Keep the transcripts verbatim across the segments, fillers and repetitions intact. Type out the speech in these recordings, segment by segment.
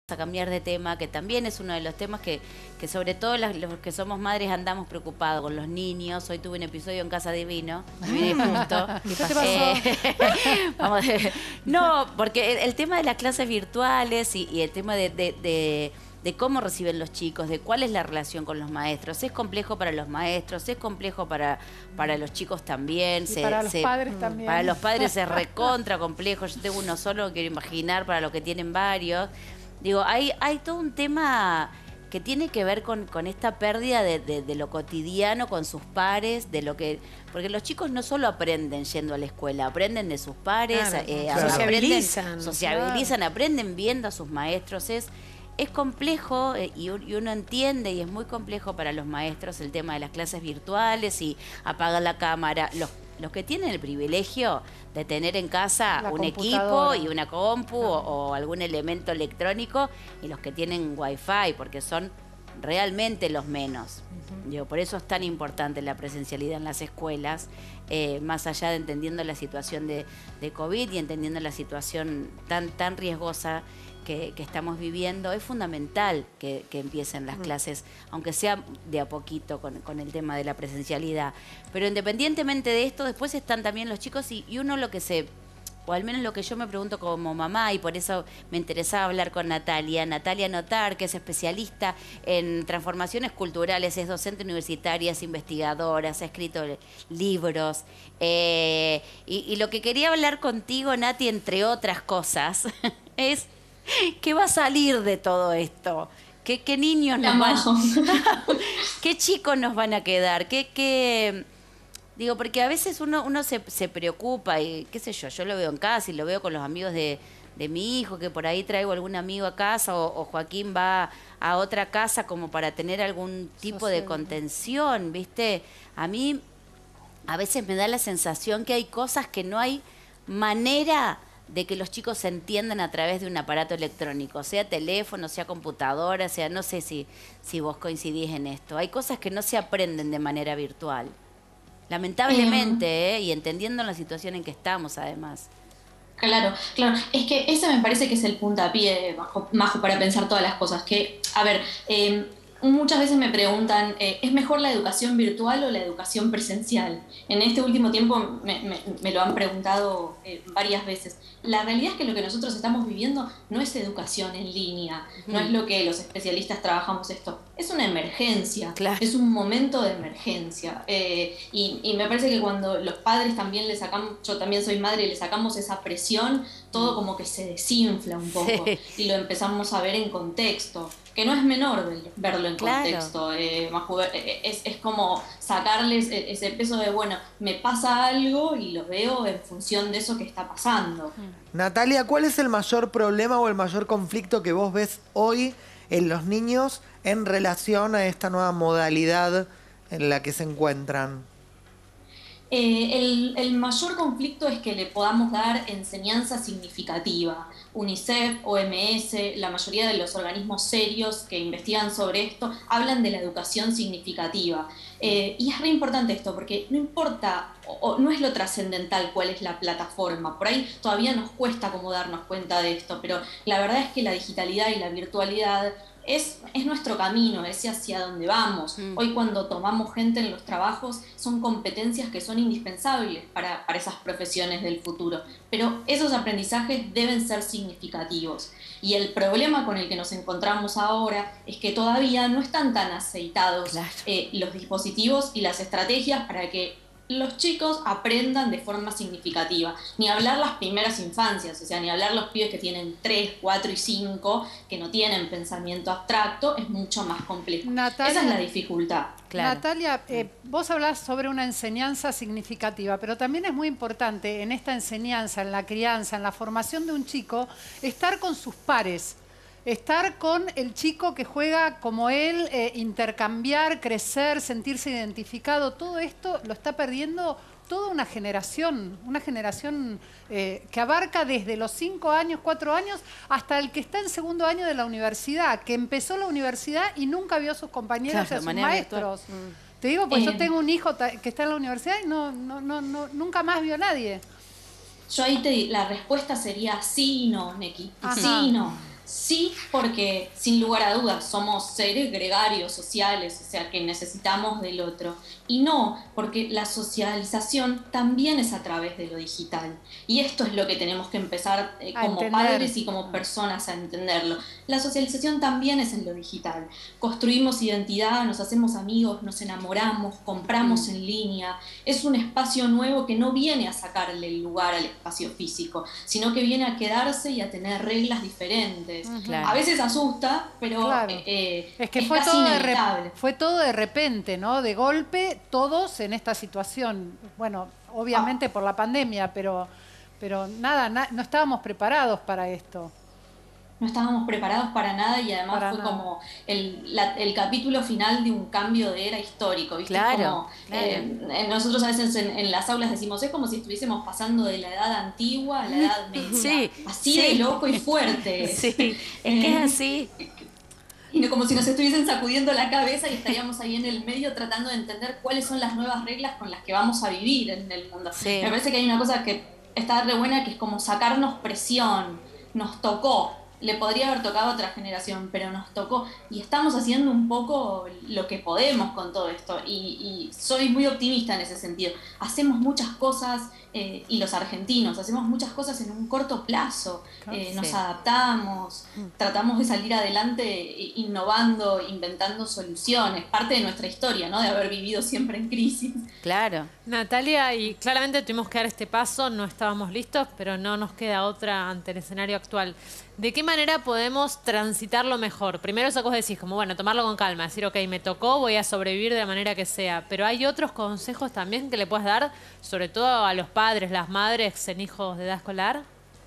a cambiar de tema, que también es uno de los temas que, que sobre todo las, los que somos madres andamos preocupados con los niños. Hoy tuve un episodio en Casa Divino, me viene justo. ¿Qué te pasó? Eh, vamos a ver. No, porque el, el tema de las clases virtuales y, y el tema de, de, de, de cómo reciben los chicos, de cuál es la relación con los maestros, es complejo para los maestros, es complejo para, para los chicos también. Y se, para los se, padres también. Para los padres es recontra complejo. Yo tengo uno solo, no quiero imaginar para los que tienen varios. Digo, hay, hay todo un tema que tiene que ver con, con esta pérdida de, de, de lo cotidiano con sus pares, de lo que... Porque los chicos no solo aprenden yendo a la escuela, aprenden de sus pares, Claro, eh, claro. Sociabilizan, aprenden, sociabilizan, claro. aprenden viendo a sus maestros. Es, es complejo eh, y, y uno entiende, y es muy complejo para los maestros el tema de las clases virtuales y apagar la cámara. Los Los que tienen el privilegio de tener en casa La un equipo y una compu o, o algún elemento electrónico, y los que tienen wifi, porque son realmente los menos. Uh-huh. Digo, por eso es tan importante la presencialidad en las escuelas, eh, más allá de entendiendo la situación de, de COVID y entendiendo la situación tan, tan riesgosa Que, que estamos viviendo. Es fundamental que, que empiecen las clases, aunque sea de a poquito con, con el tema de la presencialidad. Pero independientemente de esto, después están también los chicos y, y uno lo que se, o al menos lo que yo me pregunto como mamá, y por eso me interesaba hablar con Natalia, Natalia Notar, que es especialista en transformaciones culturales, es docente universitaria, es investigadora, ha escrito libros. Eh, y, y lo que quería hablar contigo, Nati, entre otras cosas, es... ¿qué va a salir de todo esto? ¿Qué, qué niños nos van ¿Qué chicos nos van a quedar? ¿Qué, qué... Digo, porque a veces uno, uno se, se preocupa y qué sé yo, yo lo veo en casa y lo veo con los amigos de, de mi hijo, que por ahí traigo algún amigo a casa o, o Joaquín va a otra casa como para tener algún tipo de contención, ¿viste? A mí a veces me da la sensación que hay cosas que no hay manera de que los chicos se entiendan a través de un aparato electrónico, sea teléfono, sea computadora, sea, no sé si, si vos coincidís en esto. Hay cosas que no se aprenden de manera virtual. Lamentablemente, eh, ¿eh? Y entendiendo la situación en que estamos, además. Claro, claro. Es que ese me parece que es el puntapié, Majo, Majo, para pensar todas las cosas. Que, a ver, eh, muchas veces me preguntan, eh, ¿es mejor la educación virtual o la educación presencial? En este último tiempo me, me, me lo han preguntado eh, varias veces. La realidad es que lo que nosotros estamos viviendo no es educación en línea, uh-huh. no es lo que los especialistas trabajamos esto. Es una emergencia, claro. Es un momento de emergencia. Eh, y, y me parece que cuando los padres también le sacamos, yo también soy madre, y le sacamos esa presión, todo como que se desinfla un poco, sí. Y lo empezamos a ver en contexto. Que no es menor verlo en claro. contexto, eh, es, es como sacarles ese peso de, bueno, me pasa algo y lo veo en función de eso que está pasando. Natalia, ¿cuál es el mayor problema o el mayor conflicto que vos ves hoy en los niños en relación a esta nueva modalidad en la que se encuentran? Eh, el, el mayor conflicto es que le podamos dar enseñanza significativa. UNICEF, O M S, la mayoría de los organismos serios que investigan sobre esto hablan de la educación significativa. Eh, y es re importante esto, porque no importa, o, o no es lo trascendental cuál es la plataforma. Por ahí todavía nos cuesta como darnos cuenta de esto, pero la verdad es que la digitalidad y la virtualidad Es, es nuestro camino, es hacia donde vamos. Mm. Hoy cuando tomamos gente en los trabajos son competencias que son indispensables para, para esas profesiones del futuro. Pero esos aprendizajes deben ser significativos. Y el problema con el que nos encontramos ahora es que todavía no están tan aceitados claro. eh, los dispositivos y las estrategias para que los chicos aprendan de forma significativa. Ni hablar las primeras infancias, o sea, ni hablar los pibes que tienen tres, cuatro y cinco, que no tienen pensamiento abstracto, es mucho más complejo. Natalia, esa es la dificultad. Claro. Natalia, eh, vos hablás sobre una enseñanza significativa, pero también es muy importante en esta enseñanza, en la crianza, en la formación de un chico, estar con sus pares. Estar con el chico que juega como él, eh, intercambiar, crecer, sentirse identificado, todo esto lo está perdiendo toda una generación, una generación eh, que abarca desde los cinco años, cuatro años, hasta el que está en segundo año de la universidad, que empezó la universidad y nunca vio a sus compañeros claro, y a sus maestros. Mm. Te digo, pues eh. yo tengo un hijo que está en la universidad y no, no, no, no, nunca más vio a nadie. Yo ahí te, la respuesta sería sí y no, Neki, sí y no. Sí, porque sin lugar a dudas somos seres gregarios, sociales, o sea que necesitamos del otro. Y no, porque la socialización también es a través de lo digital. Y esto es lo que tenemos que empezar eh, A como entender. padres y como personas a entenderlo. La socialización también es en lo digital. Construimos identidad, nos hacemos amigos, nos enamoramos, compramos en línea. Es un espacio nuevo que no viene a sacarle el lugar al espacio físico, sino que viene a quedarse y a tener reglas diferentes. Claro. A veces asusta, pero Claro. eh, eh, Es que es fue casi todo, de inevitable. re- fue todo de repente, ¿no? De golpe, todos en esta situación. Bueno, obviamente Ah. por la pandemia, pero, pero nada, na- no estábamos preparados para esto. No estábamos preparados para nada y además Para fue nada. como el, la- el capítulo final de un cambio de era histórico, ¿viste? Es Claro, como, claro. eh, nosotros a veces en, en las aulas decimos, es como si estuviésemos pasando de la edad antigua a la edad media. Sí, Así sí. de loco y fuerte. es. Sí, es Eh, que es así. Y no como si nos estuviesen sacudiendo la cabeza y estaríamos ahí en el medio tratando de entender cuáles son las nuevas reglas con las que vamos a vivir en el mundo. Sí. Me parece que hay una cosa que está re buena, que es como sacarnos presión. Nos tocó. Le podría haber tocado a otra generación, pero nos tocó. Y estamos haciendo un poco lo que podemos con todo esto. Y, y soy muy optimista en ese sentido. Hacemos muchas cosas, eh, y los argentinos, hacemos muchas cosas en un corto plazo. Eh, nos Sí. adaptamos, tratamos de salir adelante eh, innovando, inventando soluciones. Parte de nuestra historia, ¿no? De haber vivido siempre en crisis. Claro. Natalia, y claramente tuvimos que dar este paso, no estábamos listos, pero no nos queda otra ante el escenario actual. ¿De qué manera podemos transitarlo mejor? Primero eso que vos decís, como bueno, tomarlo con calma, decir, ok, me tocó, voy a sobrevivir de la manera que sea, pero hay otros consejos también que le puedas dar, sobre todo a los padres, las madres en hijos de edad escolar.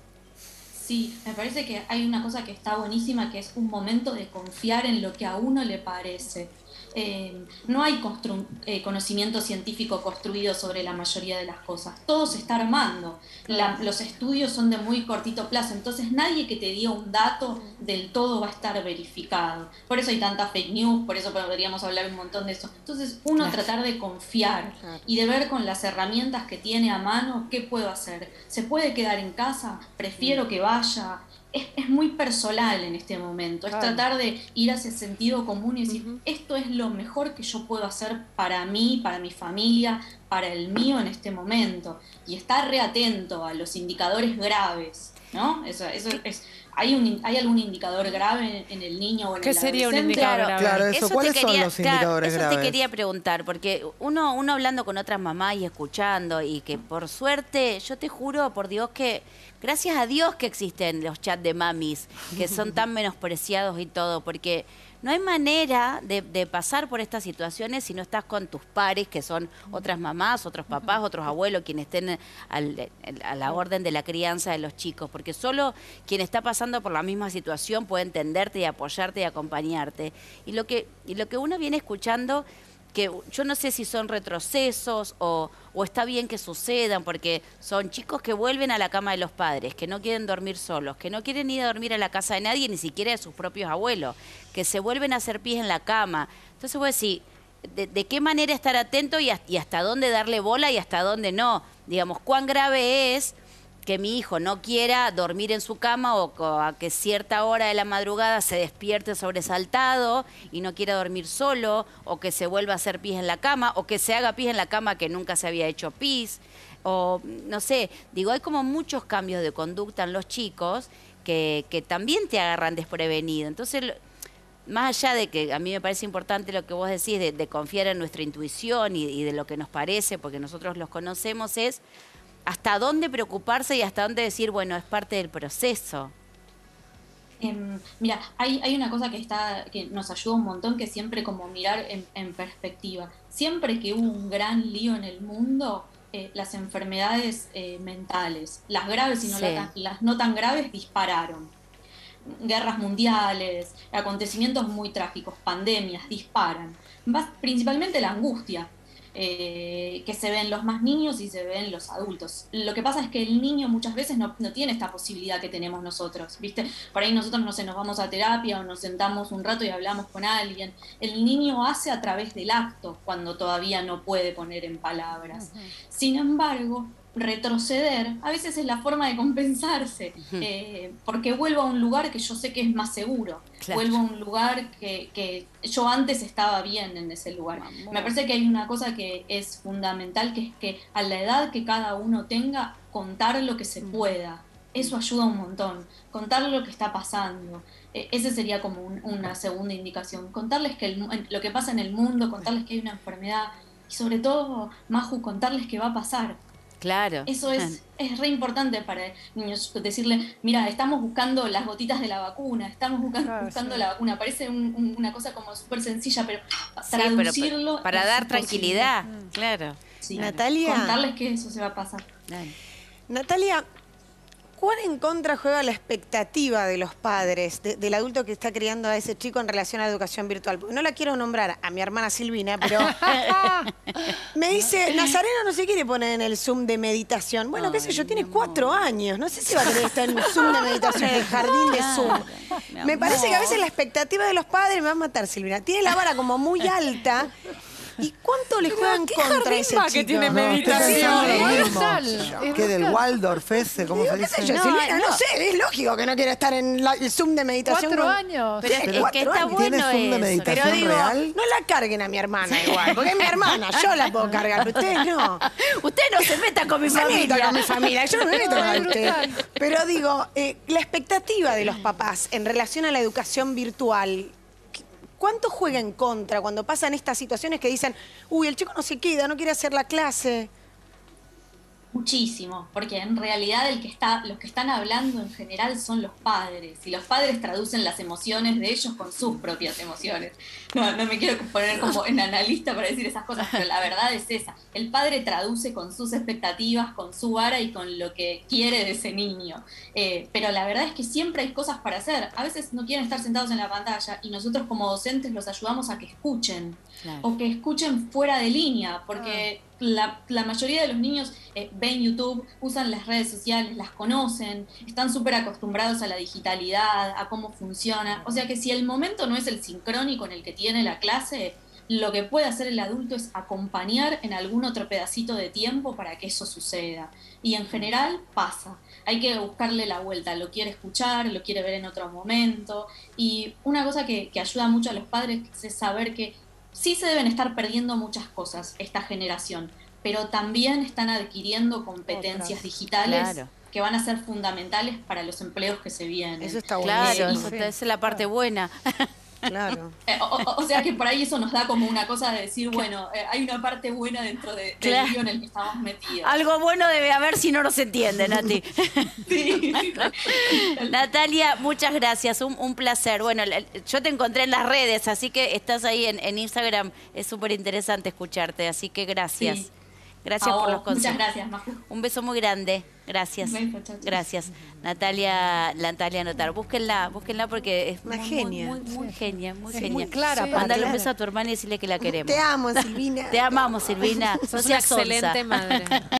Sí, me parece que hay una cosa que está buenísima, que es un momento de confiar en lo que a uno le parece. Eh, no hay constru- eh, conocimiento científico construido sobre la mayoría de las cosas. Todo se está armando. La- los estudios son de muy cortito plazo, entonces nadie que te diga un dato del todo va a estar verificado. Por eso hay tanta fake news, por eso podríamos hablar un montón de eso. Entonces uno tratar de confiar y de ver con las herramientas que tiene a mano qué puedo hacer. ¿Se puede quedar en casa? Prefiero que vaya. Es, es muy personal en este momento, es Claro. tratar de ir hacia el sentido común y decir, esto es lo mejor que yo puedo hacer para mí, para mi familia, para el mío en este momento. Y estar reatento a los indicadores graves, ¿no? Eso, eso es, ¿hay, un, ¿Hay algún indicador grave en, en el niño o en ¿Qué el sería un adolescente? indicador Claro, grave? Claro, eso. te ¿Cuáles son los claro, indicadores eso graves? te quería preguntar, porque uno, uno hablando con otras mamás y escuchando, y que por suerte, yo te juro, por Dios, que gracias a Dios que existen los chats de mamis, que son tan menospreciados y todo, porque no hay manera de, de pasar por estas situaciones si no estás con tus pares, que son otras mamás, otros papás, otros abuelos, quienes estén al- a la orden de la crianza de los chicos, porque solo quien está pasando por la misma situación puede entenderte y apoyarte y acompañarte. Y lo que, y lo que uno viene escuchando, que yo no sé si son retrocesos o, o está bien que sucedan, porque son chicos que vuelven a la cama de los padres, que no quieren dormir solos, que no quieren ir a dormir a la casa de nadie, ni siquiera de sus propios abuelos, que se vuelven a hacer pis en la cama. Entonces vos decís, ¿de, de qué manera estar atento y, hasta, y hasta dónde darle bola y hasta dónde no? Digamos, ¿cuán grave es que mi hijo no quiera dormir en su cama o co- a que cierta hora de la madrugada se despierte sobresaltado y no quiera dormir solo, o que se vuelva a hacer pis en la cama, o que se haga pis en la cama que nunca se había hecho pis, o no sé, digo, hay como muchos cambios de conducta en los chicos que, que también te agarran desprevenido. Entonces, lo- más allá de que a mí me parece importante lo que vos decís, de, de confiar en nuestra intuición y, y de lo que nos parece, porque nosotros los conocemos, es hasta dónde preocuparse y hasta dónde decir, bueno, es parte del proceso. Em, mira, hay, hay una cosa que está que nos ayuda un montón, que es siempre como mirar en, en perspectiva. Siempre que hubo un gran lío en el mundo, eh, las enfermedades eh, mentales, las graves y no Sí. la tan- las no tan graves, dispararon. Guerras mundiales, acontecimientos muy trágicos, pandemias, disparan. Más- principalmente la angustia, eh, que se ve en los más niños y se ve en los adultos. Lo que pasa es que el niño muchas veces no, no tiene esta posibilidad que tenemos nosotros, ¿viste? Por ahí nosotros, no sé, nos vamos a terapia o nos sentamos un rato y hablamos con alguien. El niño hace a través del acto cuando todavía no puede poner en palabras. Sin embargo, retroceder a veces es la forma de compensarse, eh, porque vuelvo a un lugar que yo sé que es más seguro, Claro. vuelvo a un lugar que, que yo antes estaba bien en ese lugar. Me parece que hay una cosa que es fundamental, que es que a la edad que cada uno tenga, contar lo que se pueda. Eso ayuda un montón, contar lo que está pasando. Eh, ese sería como un- una segunda indicación, contarles que el mu- lo que pasa en el mundo, contarles que hay una enfermedad y sobre todo, Maju, contarles que va a pasar. Claro. Eso es, es re importante para niños, decirle, mira, estamos buscando las gotitas de la vacuna, estamos buscando, Claro, buscando sí. la vacuna. Parece un- un- una cosa como súper sencilla, pero Sí, pero traducirlo pa- para es dar imposible. tranquilidad, claro. Sí. Natalia. Contarles que eso se va a pasar. Dale. Natalia, ¿cuán en contra juega la expectativa de los padres, de- del adulto que está criando a ese chico en relación a la educación virtual? Porque no la quiero nombrar a mi hermana Silvina, pero me dice, Nazareno no se quiere poner en el Zoom de meditación. Bueno, qué sé yo, tiene cuatro años. No sé si va a querer estar en un Zoom de meditación, en el jardín de Zoom. Mi Me parece que a amor. veces la expectativa de los padres me va a matar, Silvina. Tiene la vara como muy alta. ¿Y cuánto le juegan ¿qué contra a jardín ese va que chico? tiene No, meditación? estoy pensando Es lo mismo. brutal, es ¿Qué del brutal. Waldorf ese? ¿Cómo se ¿Qué sé dice? yo, No, Silvina? No, no. sé, es lógico que no quiera estar en la- el Zoom de meditación. Cuatro con- años. Pero es, Tiene es que cuatro está años. bueno ¿Tiene Zoom de eso. meditación Pero digo, real? no la carguen a mi hermana igual, porque es mi hermana, yo la puedo cargar, pero ustedes no. Usted no se meta con mi Se meta familia. con mi familia, yo no me meto No, con es usted. brutal. Pero digo, eh, la expectativa de los papás en relación a la educación virtual, ¿cuánto juega en contra cuando pasan estas situaciones que dicen, uy, el chico no se queda, no quiere hacer la clase? Muchísimo, porque en realidad el que está, los que están hablando en general son los padres, y los padres traducen las emociones de ellos con sus propias emociones. No, no me quiero poner como en analista para decir esas cosas, pero la verdad es esa. El padre traduce con sus expectativas, con su vara y con lo que quiere de ese niño. Eh, pero la verdad es que siempre hay cosas para hacer. A veces no quieren estar sentados en la pantalla y nosotros como docentes los ayudamos a que escuchen. Claro. O que escuchen fuera de línea, porque la, la mayoría de los niños eh, ven YouTube, usan las redes sociales, las conocen, están súper acostumbrados a la digitalidad, a cómo funciona. O sea que si el momento no es el sincrónico en el que tiene la clase, lo que puede hacer el adulto es acompañar en algún otro pedacito de tiempo para que eso suceda. Y en general pasa. Hay que buscarle la vuelta, lo quiere escuchar, lo quiere ver en otro momento. Y una cosa que, que ayuda mucho a los padres es saber que sí se deben estar perdiendo muchas cosas esta generación, pero también están adquiriendo competencias Otras. digitales Claro. que van a ser fundamentales para los empleos que se vienen. Eso está bueno. Claro, buenísimo. eso- esa es la parte buena. Claro. Eh, o, o- o sea que por ahí eso nos da como una cosa de decir, bueno, eh, hay una parte buena dentro de, del Claro. lío en el que estamos metidos. Algo bueno debe haber si no nos entiende, Nati. Sí. Natalia, muchas gracias, un, un placer. Bueno, la- yo te encontré en las redes, así que estás ahí en, en Instagram. Es súper interesante escucharte, así que gracias. Sí. Gracias A por vos. los consejos. Muchas gracias, Maju. Un beso muy grande. Gracias. Un beso, chau, chau. Gracias. Natalia, Natalia Notar. Búsquenla, búsquenla porque es Una muy, genia. muy, muy, muy genia, muy Es genia. muy clara, Sí. Mándale un Clara. beso a tu hermana y decirle que la queremos. Te amo, Silvina. Te amamos, Silvina. No Sos una seas sonsa. excelente madre.